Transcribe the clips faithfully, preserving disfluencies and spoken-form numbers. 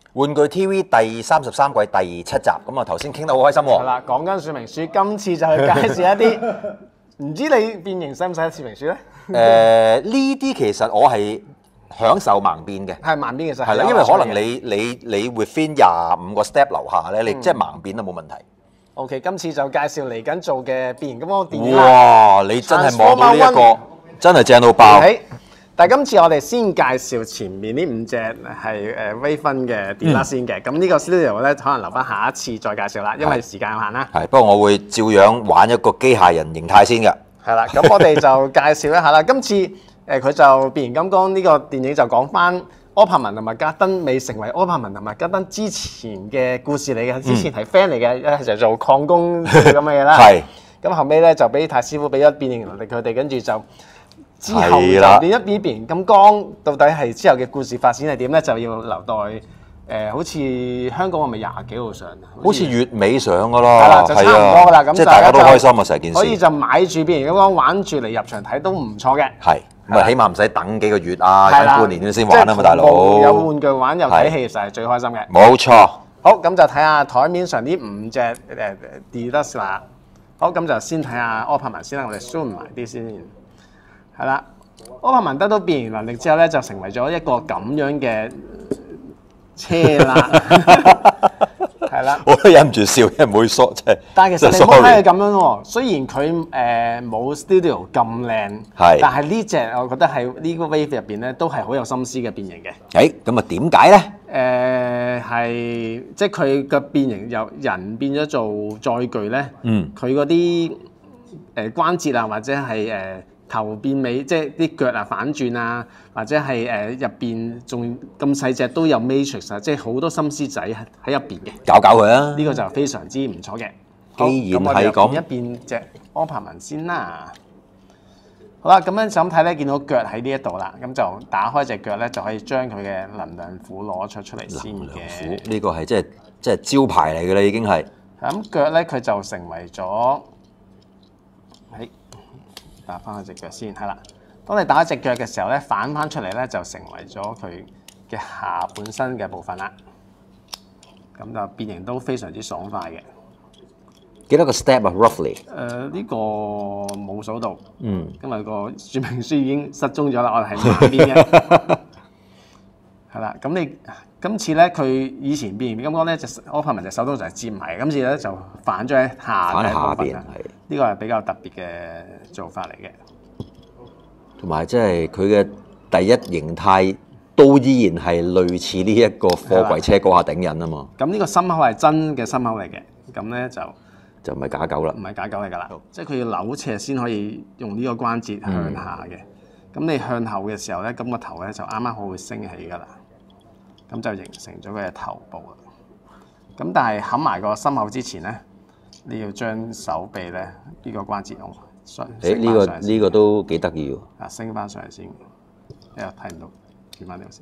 玩具 T V 第三十三季第七集，咁啊頭先傾得好開心喎。 係啦，講緊說明書，今次就去介紹一啲，唔知你變形使唔使說明書咧？ 誒呢啲其實我係享受盲變嘅， 係盲變其實係啦，因為可能你你你 within 廿五個 step 樓下咧，你即係盲變都冇問題。 OK， 今次就介紹嚟緊做嘅變形金剛電影。 哇！你真係望到呢一個，真係正到爆。 但係今次我哋先介紹前面呢五隻係誒微分嘅電啦先嘅，咁呢個 studio 咧可能留翻下一次再介紹啦，因為時間有限啦。 係，不過我會照樣玩一個機械人形態先嘅。 係啦，咁我哋就介紹一下啦。今次誒佢就變形金剛呢個電影就講翻柯柏文同埋加登未成為柯柏文同埋加登之前嘅故事嚟嘅，之前係 friend 嚟嘅，就做礦工咁嘅嘢啦。係。咁後尾咧就俾太師傅俾咗變形能力佢哋，跟住就。之後就變一變變形金剛，到底係之後嘅故事發展係點咧？就要留待誒、呃，好似香港係咪廿幾號上？ 好似月尾上噶啦， 係啦，就差唔多噶啦。咁即係大家都開心啊！成件事可以就買住變形金剛玩住嚟入場睇都唔錯嘅。 係咁啊，起碼唔使等幾個月啊，等半年先玩啊嘛，大佬。 有玩具玩又睇戲，實係最開心嘅。 冇錯。 好，咁就睇下台面上呢五隻誒 Deluxe 啦。好，咁就先睇下柯柏文先啦，我哋 zoom 埋啲先。係啦，柯柏文得到變形能力之後咧，就成為咗一個咁樣嘅車啦，係啦。我都忍唔住笑，因為唔會縮，真係。但係其實你冇睇佢咁樣喎，雖然佢誒冇 studio 咁靚，係，但係呢隻我覺得係呢個 wave 入邊咧都係好有心思嘅變形嘅。誒，咁啊點解咧？誒係即係佢嘅變形由人變咗做載具咧，嗯，佢嗰啲誒關節啊或者係誒。頭變尾，即係啲腳啊反轉啊，或者係誒入邊仲咁細隻都有 matrix 啊，即係好多心思仔喺入邊嘅。搞搞佢啊！呢個就非常之唔錯嘅。既然係咁，一變隻柯柏文先啦。好啦，咁樣就咁睇咧，見到腳喺呢一度啦，咁就打開隻腳咧，就可以將佢嘅能量斧攞出出嚟先嘅。呢個係即係即係招牌嚟嘅啦，已經係。咁腳咧，佢就成為咗喺。打翻佢隻腳先，係啦。當你打隻腳嘅時候咧，反翻出嚟咧，就成為咗佢嘅下半身嘅部分啦。咁就變形都非常之爽快嘅。幾多個 step 啊 ？Roughly？ 誒、呃、呢、這個冇數到。嗯。因為個說明書已經失蹤咗啦，我哋係慢啲嘅。係啦，咁你今次咧，佢以前變形金剛咧，隻柯柏文隻手都就係接埋，今次咧就反咗喺下嘅部分啦。呢個係比較特別嘅做法嚟嘅，同埋即係佢嘅第一形態都依然係類似呢一個貨櫃車嗰下頂印啊嘛。咁呢個心口係真嘅心口嚟嘅，咁咧就就唔係假狗啦，唔係假狗嚟㗎啦。即係佢要扭斜先可以用呢個關節向下嘅。咁、嗯、你向後嘅時候咧，咁個頭咧就啱啱好會升起㗎啦。咁就形成咗佢嘅頭部啦。咁但係冚埋個心口之前咧，你要將手臂咧呢、呢個關節用上。誒呢、呢個呢、呢個都幾得意喎。啊，升翻上嚟先，因為睇唔到，轉翻呢個先。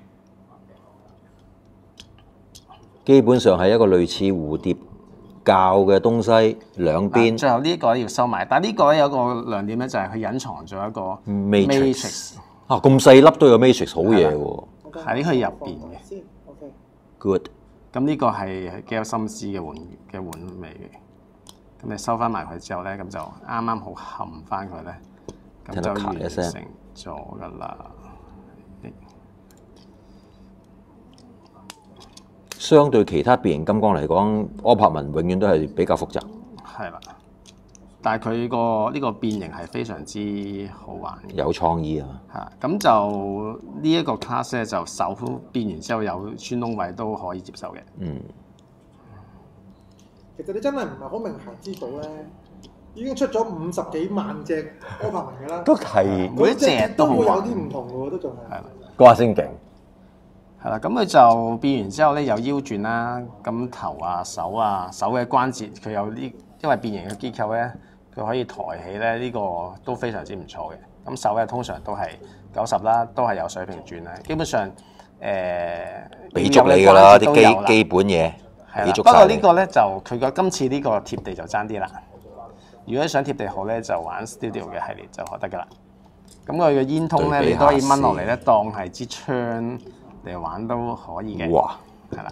基本上係一個類似蝴蝶教嘅東西，兩邊。最後呢一個要收埋，但係呢個咧有個亮點咧，就係佢隱藏咗一個 matrix。啊，咁細粒都有 matrix， 好嘢喎！喺佢入邊嘅。Good。咁呢個係幾有心思嘅玩嘅玩味嘅。咁你收翻埋佢之後咧，咁就啱啱好冚翻佢咧，咁就完成咗噶啦。相對其他變形金剛嚟講，柯柏文永遠都係比較複雜。係啦。但係佢個呢個變形係非常之好玩嘅，有創意啊！嚇，咁就呢一個 class 咧，就手變完之後有穿窿位都可以接受嘅。嗯。其實你真係唔係好明行之道咧，已經出咗五十幾萬隻柯柏文㗎啦。都係每一隻都會有啲唔同嘅喎，都仲係。係啦。嗰下先勁。係啦，咁佢就變完之後咧，有腰轉啦，咁頭啊、手啊、手嘅關節佢有啲，因為變形嘅機構咧。佢可以抬起咧，呢、這個都非常之唔錯嘅。咁手咧通常都係九十啦，都係有水平轉啦。基本上誒，俾足你㗎啦，啲基基本嘢。係啦，不過呢個咧就佢個今次呢個貼地就爭啲啦。如果想貼地好咧，就玩 Studio 嘅系列就可得㗎啦。咁佢嘅煙通咧，你都可以掹落嚟咧，當係支槍嚟玩都可以嘅。哇！ 係啦。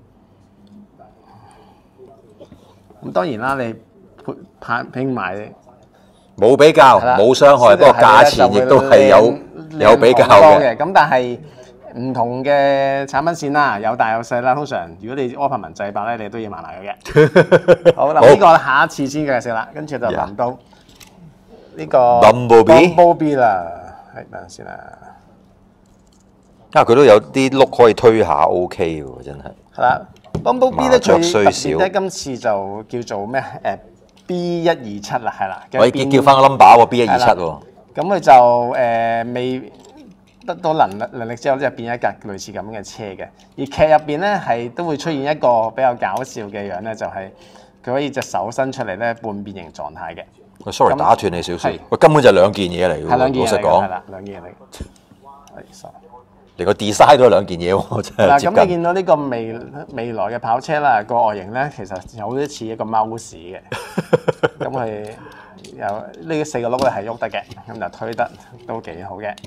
咁當然啦，你拍拼埋冇比較，冇傷害，不過價錢亦都係有有比較嘅。 咁但係唔同嘅產品線啦，有大有細啦。通常如果你柯柏文製白咧，你都要買埋佢嘅。好啦，呢個下一次先介紹啦，跟住就輪到呢個 Bumblebee 啦，係等陣先啦。 啊，佢都有啲碌可以推下 ，OK 喎，真係。係啦 ，Bumblebee 咧最特別咧，今次就叫做咩？誒 B 一二七啦，係啦。 我叫叫翻個 number 喎 ，B 一二七喎。 咁佢就誒未得到能力能力之後咧，就變一架類似咁嘅車嘅。而劇入邊咧係都會出現一個比較搞笑嘅樣咧，就係佢可以隻手伸出嚟咧，半變形狀態嘅。 喂 ，sorry 打斷你少少，喂根本就兩件嘢嚟嘅喎，老實講。 係啦，兩件嘢嚟嘅。係 sorry。 連個 design 都係兩件嘢喎，真係接近。 嗱，咁你見到呢個未未來嘅跑車啦，個外形咧其實有啲似一個貓屎嘅。咁佢有呢四個轆咧係喐得嘅，咁就推得都幾好嘅。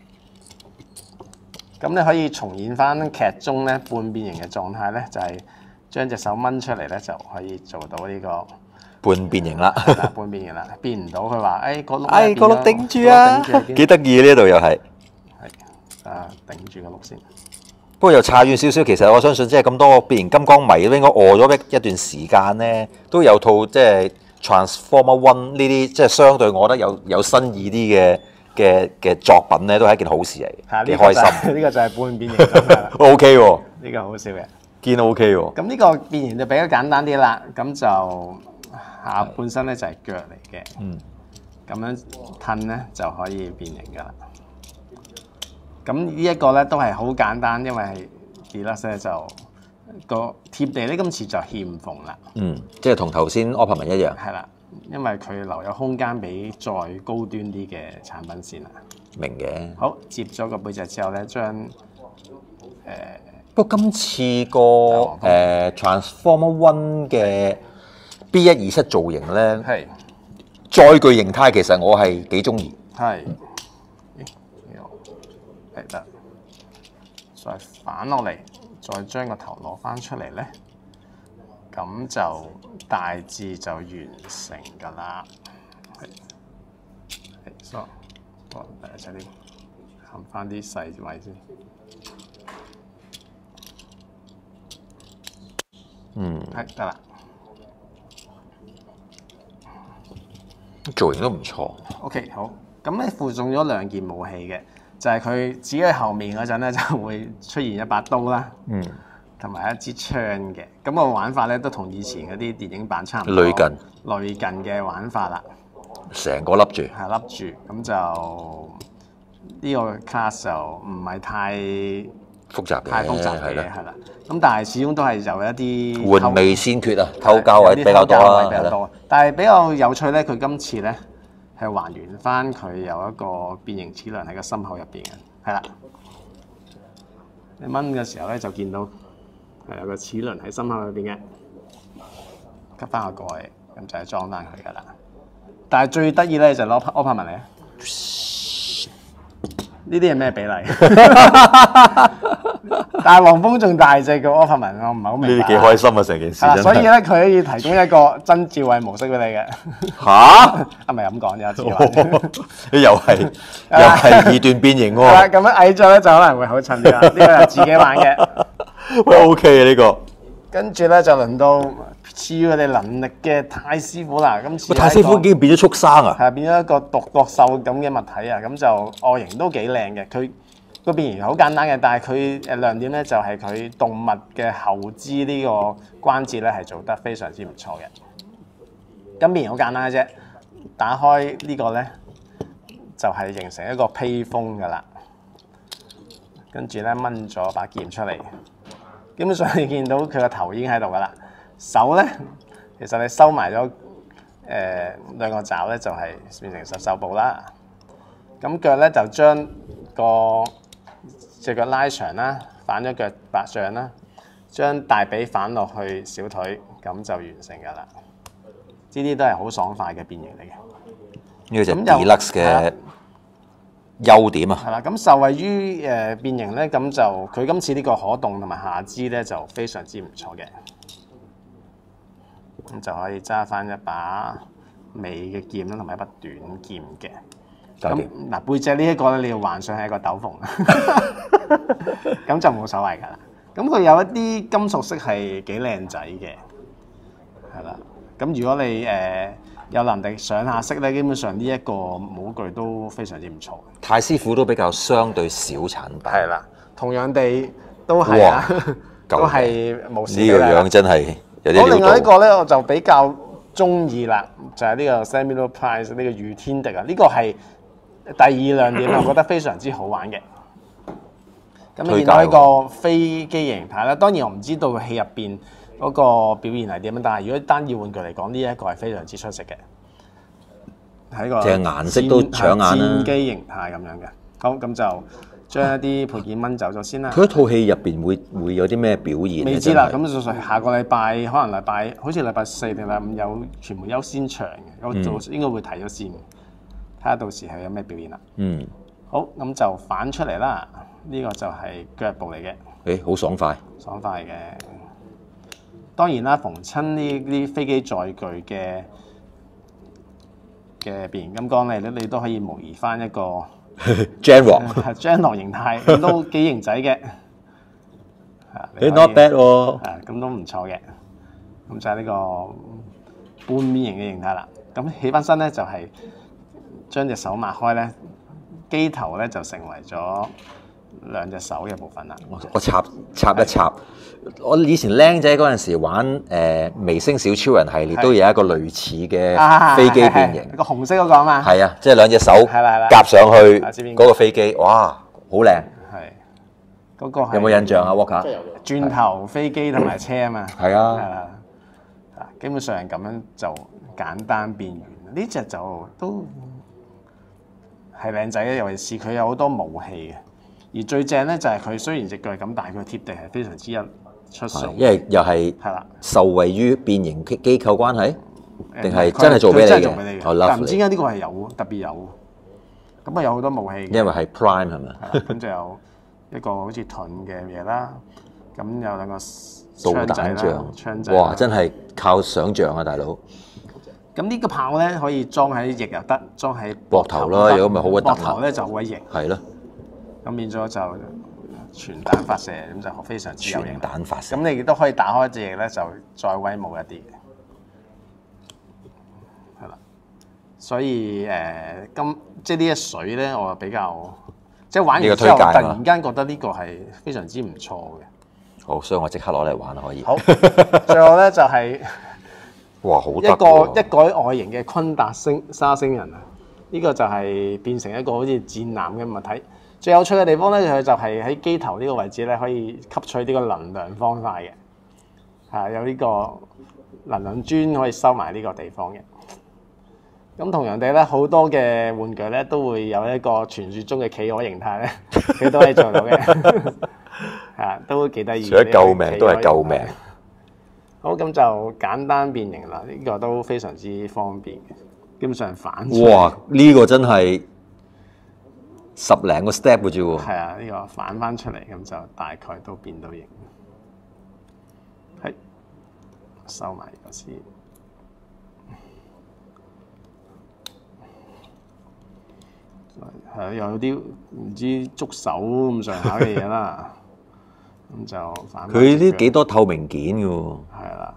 咁你可以重現翻劇中咧半變形嘅狀態咧，就係將隻手掹出嚟咧就可以做到呢個半變形啦。 半變形啦，變唔到佢話誒個轆， 誒個轆頂住啊，幾得意呢度又係。 啊，頂住個轆先。 不過又差遠少少，其實我相信即係咁多變形金剛迷都應該餓咗一一段時間咧，都有套即係 Transformer One 呢啲即係相對我覺得有有新意啲嘅嘅嘅作品咧，都係一件好事嚟，幾開心。 呢個就係半變形。 O K 喎， 呢個好笑嘅， 堅 O K 喎。 咁呢個變形就比較簡單啲啦，咁就下半身咧就係腳嚟嘅， 嗯， 咁樣褪咧就可以變形噶啦。咁呢一個咧都係好簡單，因為係 Deluxe 咧就個貼地咧今次就欠縫啦。 嗯，即係同頭先柯柏文一樣。 係啦，因為佢留有空間俾再高端啲嘅產品線啦。 明嘅。好， 接咗個背脊之後咧，將誒、呃、 不過今次個誒、呃、Transformer One 嘅 B 一二七造型咧，係載具形態，其實我係幾中意。係。係得，再反落嚟，再將個頭攞翻出嚟咧，咁就大致就完成㗎啦。係，係，so，我第一隻啲冚翻啲細位先。嗯，係得啦。 造型都唔錯。 OK， 好，咁咧附送咗兩件武器嘅。就係佢指喺後面嗰陣咧，就會出現一把刀啦，嗯，同埋一支槍嘅。咁個玩法咧都同以前嗰啲電影版差唔多，類近類近嘅玩法啦。 成個笠住， 係笠住，咁就呢個 class 就唔係太複雜嘅， 太複雜嘅係啦。咁但係始終都係有一啲換味先決啊，偷膠位比較多啦， 比較多。但係比較有趣咧，佢今次咧。係還原翻佢有一個變形齒輪喺個心口入邊嘅，係啦。你掹嘅時候咧就見到係有個齒輪喺心口入邊嘅，吸翻個蓋，咁就係裝翻佢噶啦。但係最得意咧就攞柯柏文嚟啊！呢啲係咩比例？但係黃蜂仲大隻過柯柏文，我唔係好明白。呢啲幾開心啊！成件事。所以咧，佢可以提供一個真照位模式俾你嘅。嚇？係咪咁講啫？照位。又係又係二段變形喎。係啦，咁樣矮咗咧就可能會好襯啲啦。呢個係自己玩嘅。 喂 ，OK 啊呢個。 跟住咧就輪到賜予佢哋能力嘅太師傅啦。今次太師傅已經變咗畜生啊！ 係變咗一個獨角獸咁嘅物體啊！咁就外形都幾靚嘅。佢個變形好簡單嘅，但係佢誒亮點咧就係佢動物嘅後肢呢個關節咧係做得非常之唔錯嘅。咁變形好簡單嘅啫，打開個呢個咧就係、是、形成一個披風噶啦。跟住咧掹咗把劍出嚟，基本上你見到佢個頭已經喺度噶啦。手咧其實你收埋咗誒兩個爪咧就係、是、變成十手部啦。咁腳咧就將個隻腳拉長啦，反咗腳白上啦，將大髀反落去小腿，咁就完成㗎啦。呢啲都係好爽快嘅變形嚟嘅。 呢個就 Deluxe 嘅優點啊。 係啦，咁受惠於誒、呃、變形咧，咁就佢今次呢個可動同埋下肢咧就非常之唔錯嘅，咁就可以揸翻一把尾嘅劍啦，同埋一把短劍嘅。咁搞掂嗱背脊呢一個咧，你要幻想係一個斗篷，咁就冇所謂㗎啦。咁佢有一啲金屬色係幾靚仔嘅，係啦。咁如果你誒、呃、有能力上下色咧，基本上呢一個模具都非常之唔錯。 太師傅都比較相對少產品。 係啦，同樣地都係啊，都係無視呢個樣真係有啲好，另外料到。 一個咧，我就比較中意啦，就係、是、呢個 Samuel Price 呢個御天敵啊，呢、這個係第二亮點，我覺得非常之好玩嘅。咁你見到呢個飛機形態啦，當然我唔知道戲入邊嗰個表現係點樣，但係如果單以玩具嚟講，呢、這、一個係非常之出色嘅。喺個隻顏色都搶眼啦。 戰機形態咁樣嘅，好咁就將一啲配件掹走咗先啦。 佢一套戲入邊會會有啲咩表現咧？ 未知啦， 真係咁就下個禮拜可能禮拜好似禮拜四定禮拜五有傳媒優先場嘅，我做應該會睇咗先，睇下到時係有咩表現啦。 嗯， 好，咁就反出嚟啦。呢、這個就係腳部嚟嘅， 誒好爽快。 爽快嘅。當然啦，逢親呢啲飛機載具嘅嘅變形金剛咧，你你都可以模擬翻一個 Genrock 張羅形態，咁都幾型仔嘅。 誒 not bad 喎。 係咁都唔錯嘅。咁就係呢個半邊形嘅形態啦。咁起翻身咧就係將隻手擘開咧，機頭咧就成為咗兩隻手嘅部分啦。 我我插插一插，我以前僆仔嗰陣時玩誒、呃、微星小超人系列，都有一個類似嘅飛機變形， 個紅色嗰個啊嘛。 係啊，即係兩隻手係啦係啦夾上去啊知邊嗰個飛機，哇，好靚！ 係嗰個係有冇印象啊，Walker？ 轉頭飛機同埋車啊嘛。 係啊。 係啦。啊，基本上咁樣就簡單變完。呢隻就都係靚仔嘅，尤其是佢有好多武器嘅。而最正咧就係佢雖然隻腳係咁，但係佢貼地係非常之一出數。 因為又係係啦， 受惠於變形機機構關係， 誒定係真係做俾你佢真係做俾你嘅？ 嘅。 我但唔 love 知點解呢個係有特別有，咁啊有好多武器嘅。 因為係 Prime 係咪？ 係啦咁就有一個好似盾嘅嘢啦，咁有兩個導槍仔啦， 彈仗， 槍仔啦。 哇！真係靠想像啊，大佬。 咁呢個炮咧可以裝喺翼又得，裝喺膊頭啦如果唔係好核突啦膊頭咧就好鬼型， 係咯， 咁變咗就全彈發射，咁就非常之有型全。彈發射。 咁你亦都可以打開隻翼咧，就再威武一啲嘅，係啦。所以誒、呃，今即係呢一水咧，我就比較即係玩完之後， 呢個推介啊突然間覺得呢個係非常之唔錯嘅。 好，所以我即刻攞嚟玩可以。 好，最後咧就係、是。 哇，好得一個喎一改外形嘅昆達星沙星人啊！呢、這個就係變成一個好似戰艦嘅物體。最有趣嘅地方咧，佢就係喺機頭呢個位置咧，可以吸取呢個能量方塊嘅，係有呢個能量磚可以收埋呢個地方嘅。咁同樣地咧，好多嘅玩具咧都會有一個傳説中嘅企鵝形態咧，佢都可以做到嘅，係啊，都幾得意。 除咗救命都係救命。 好，咁就簡單變形啦，呢、這個都非常之方便嘅，基本上反出哇！呢、這個真係十零個 step 嘅啫喎。 係啊，呢、這個反翻出嚟，咁就大概都變到形。係收埋個先，係又有啲唔知觸手咁上下嘅嘢啦。咁就反佢呢幾多透明件嘅喎。 係啦。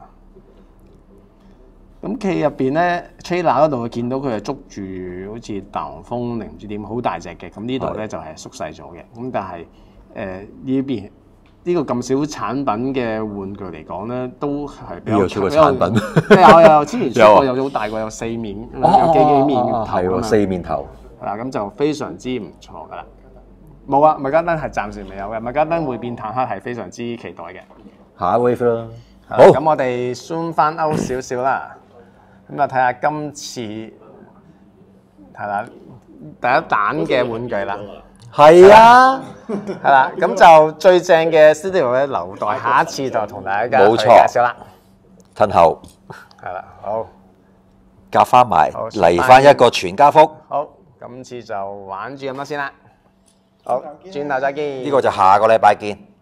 咁企入邊咧 trailer 嗰度見到佢係捉住好似大黃蜂定唔知點好大隻嘅，咁呢度咧就係縮細咗嘅。咁但係誒呢邊呢個咁少產品嘅玩具嚟講咧，都係比較有出過產品。 有有之前出過有好大個有四面，有幾幾面頭係喎，四面頭。 係啦，咁就非常之唔錯噶啦。冇啊，麥加登係暫時未有嘅，麥加登會變坦克係非常之期待嘅。 下一 wave 啦。 好，咁我哋 zoom 翻 out 少少啦。咁啊，睇下今次係啦，第一彈嘅玩具啦。 係啊， 係啦，咁就最正嘅 studio 咧，留待下一次就同大家冇錯介紹啦。 褪後係啦，好， 夾翻埋好嚟翻一個全家福。 好。 今次就玩住咁多先啦。好，轉頭再見。 呢個就下個禮拜見。